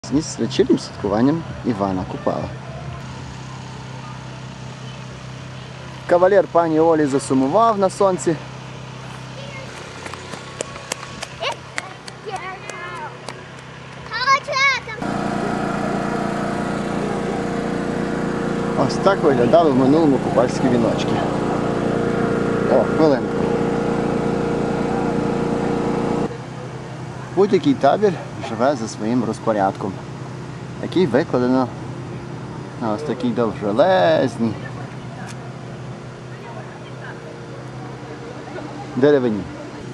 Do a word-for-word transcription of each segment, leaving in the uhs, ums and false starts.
З вечірнім святкуванням Івана Купала. Кавалер пані Олі засумував на сонці. Ось так виглядали в минулому купальські віночки. О, хвилинку. Будь-який табір живе за своїм розпорядком, який викладено на ось такій довжелезній деревині.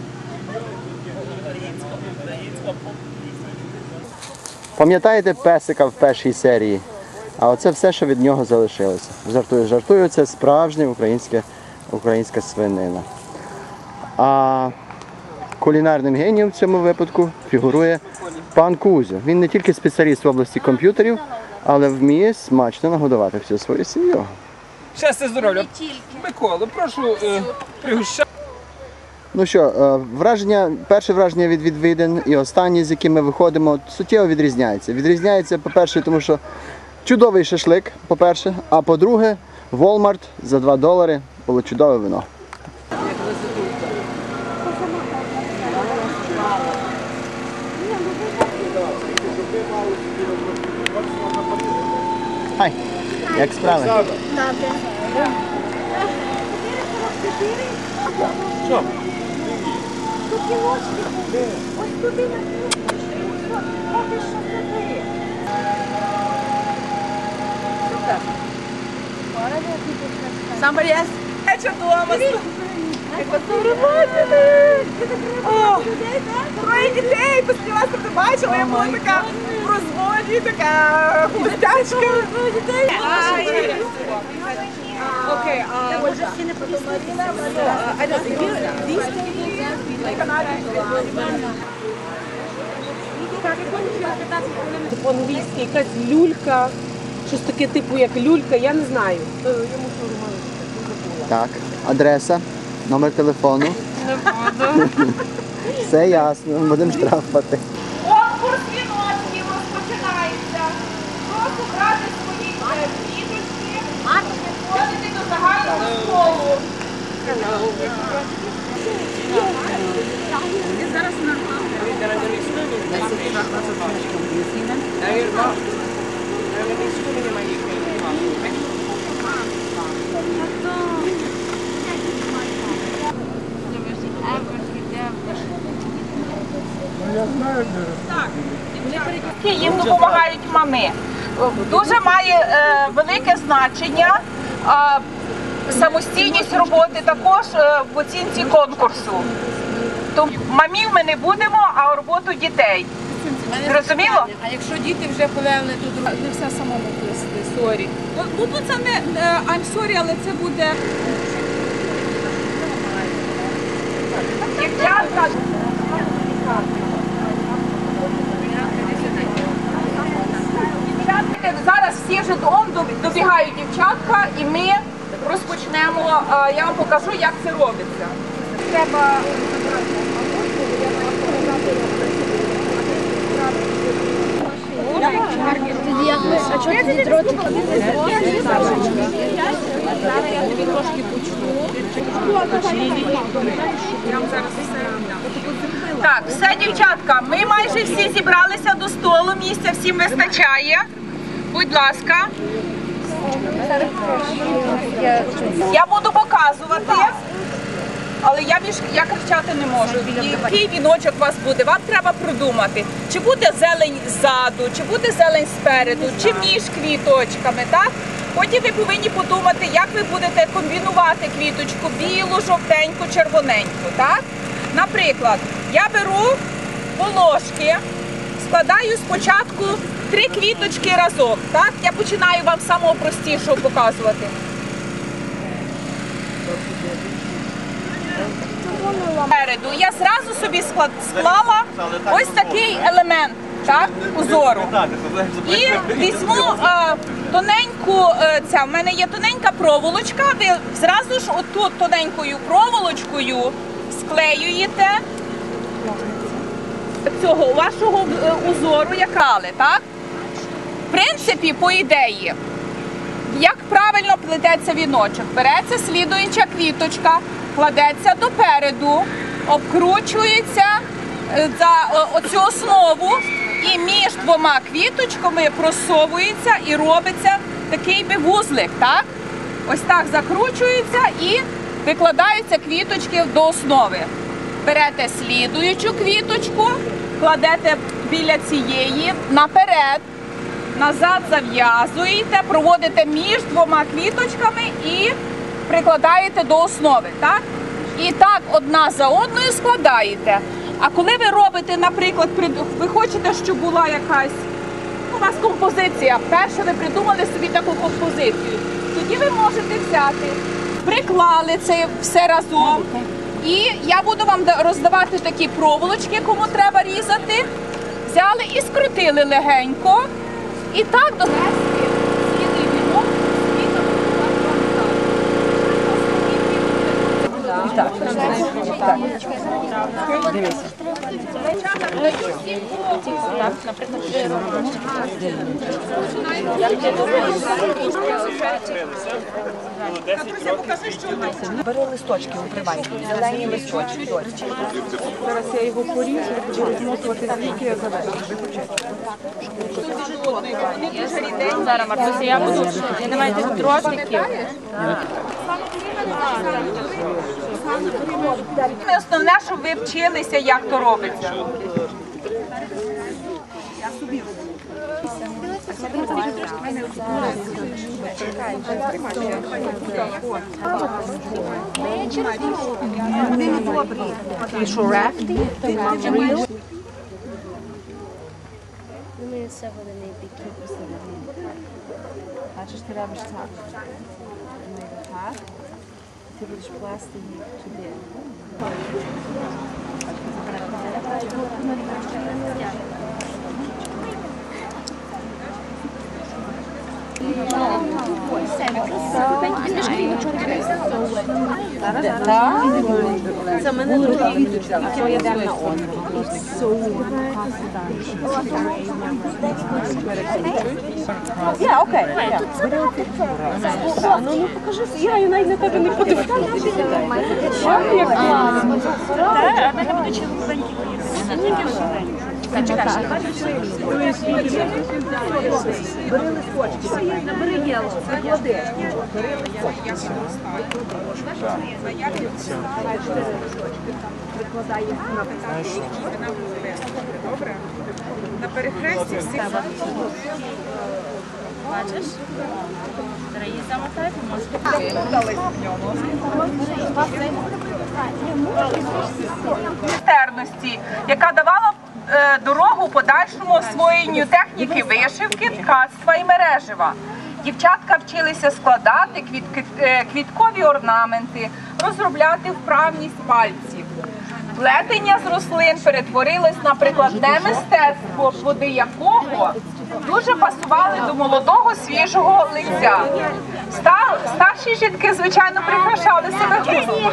Пам'ятаєте песика в першій серії? А оце все, що від нього залишилося. Жартую, жартую, це справжня українська, українська свинина. А кулінарним генієм в цьому випадку фігурує пан Кузя. Він не тільки спеціаліст в області комп'ютерів, але вміє смачно нагодувати всю свою сім'ю. Щастя, здоров'я. Микола, прошу е, пригощати. Ну що, е, враження, перше враження від відвідин і останнє, з яким ми виходимо, суттєво відрізняється. Відрізняється, по-перше, тому що чудовий шашлик, по-перше, а по-друге, Walmart за два долари було чудове вино. Хай, як справи? Добре. Що? Тут кілочки. Ось туди на кілочки. Поки що туди. Somebody else? Вечір дома. О, троє дітей, після вас не бачила, я була така в розводі, така холостячка. Okay, uh, Отже, всі не подобаються. I don't think you, these по-англійськи якась люлька, щось таке типу як люлька, я не знаю. Так, адреса, номер телефону. Не буду. Все ясно, будемо штрафувати. Конкурс віночків розпочинається. Прошу брати свої квіточки, ходити до загального столу. Зараз нормально. Їм допомагають мами. Дуже має е, велике значення е, самостійність роботи також е, в оцінці конкурсу. Тому мамів ми не будемо, а роботу дітей. Зрозуміло? А якщо діти вже повели, то не все самому плести, сорі. Ну тут це не I'm sorry, але це буде... Дівчатка. Зараз всі житом добігають дівчатка і ми розпочнемо, я вам покажу, як це робиться. Треба... А чого тоді дротики? Зараз я тобі трошки почну. Я вам зараз все дам. Так, все, дівчатка, ми майже всі зібралися до столу, місця всім вистачає. Будь ласка. Я буду показувати, але я більш я кричати не можу. Який віночок у вас буде, вам треба продумати. Чи буде зелень ззаду, чи буде зелень спереду, чи між квіточками, так? Потім ви повинні подумати, як ви будете комбінувати квіточку білу, жовтеньку, червоненьку, так? Наприклад, я беру волошки, складаю спочатку три квіточки разом, так? Я починаю вам з самого простішого показувати. Спереду я зразу собі склала ось такий елемент, так, узору. І візьму е, тоненьку, е, ця, в мене є тоненька проволочка, ви зразу ж отут тоненькою проволочкою склеюєте цього вашого узору, яка, так? В принципі, по ідеї, як правильно плететься віночок? Береться слідуюча квіточка, кладеться допереду, обкручується за оцю основу і між двома квіточками просовується і робиться такий би вузлик, так? Ось так закручується і викладаються квіточки до основи. Берете слідуючу квіточку, кладете біля цієї наперед, назад зав'язуєте, проводите між двома квіточками і прикладаєте до основи, так? І так одна за одною складаєте. А коли ви робите, наприклад, ви хочете, щоб була якась у вас композиція, перше ви придумали собі таку композицію, тоді ви можете взяти, приклали це все разом, і я буду вам роздавати такі проволочки, кому треба різати, взяли і скрутили легенько, і так до Дивіться. Бери листочки, укривай. Зелені листочки. Зараз я його поріжу, буду розмотувати звідки я заведу. Зараз, Мартуся, я буду. Я не маю тих дротиків. Основне, щоб ви вчилися, як то робиться. Бачиш, ти робиш так. Так. Ти будеш плести їх туди. Це мене дуже йде на Я, окей. Ну, ну покажи, я навіть на тебе не подивлюся. Як класно. Так, а я буду чоловіченькі поїхати. Бери листочки, набери єло, приклади. Бери листочки. Прикладай їх на писати. Добре? На перехресті всі. Бачиш? Треба її замотати, можете. Майстерності, яка давала е, дорогу подальшому освоєнню техніки вишивки, ткацтва і мережева. Дівчатка вчилися складати квітки, е, квіткові орнаменти, розробляти вправність пальців. Плетення з рослин перетворилось на прикладне мистецтво, плоди якого дуже пасували до молодого свіжого лиця. Стар, старші жінки, звичайно, прикрашали себе густом.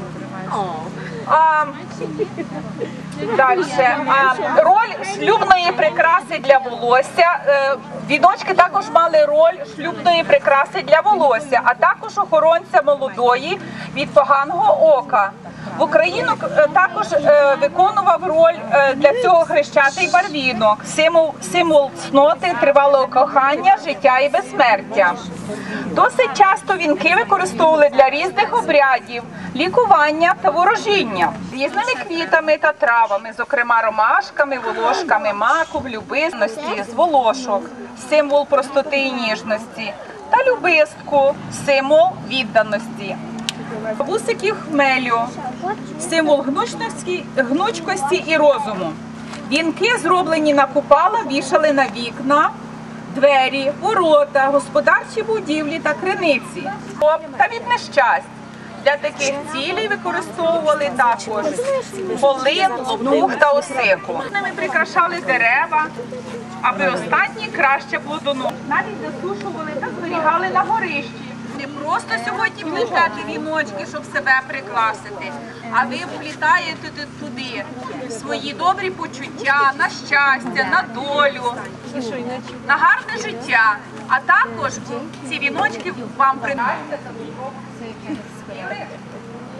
А, далі. А, роль шлюбної прикраси для волосся. Е, віночки також мали роль шлюбної прикраси для волосся, а також охоронця молодої від поганого ока. В Україну також е, виконував роль е, для цього хрещатий барвінок, символ, символ цноти, тривалого кохання, життя і безсмертя. Досить часто вінки використовували для різних обрядів, лікування та ворожіння. Різними квітами та травами, зокрема ромашками, волошками маку, любисності, з волошок, символ простоти і ніжності, та любистку, символ відданості. Вусиків хмелю, символ гнучкості, гнучкості і розуму. Вінки, зроблені на купала, вішали на вікна, двері, ворота, господарчі будівлі та криниці. Та від нещасть. Для таких цілей використовували також полин, лопух та осику. Ними прикрашали дерева, аби останні краще плодонули. Навіть засушували та зберігали на горищі. не просто сьогодні плетете віночки, щоб себе прикрасити, а ви вплітаєте туди свої добрі почуття, на щастя, на долю, на гарне життя. А також ці віночки вам приносять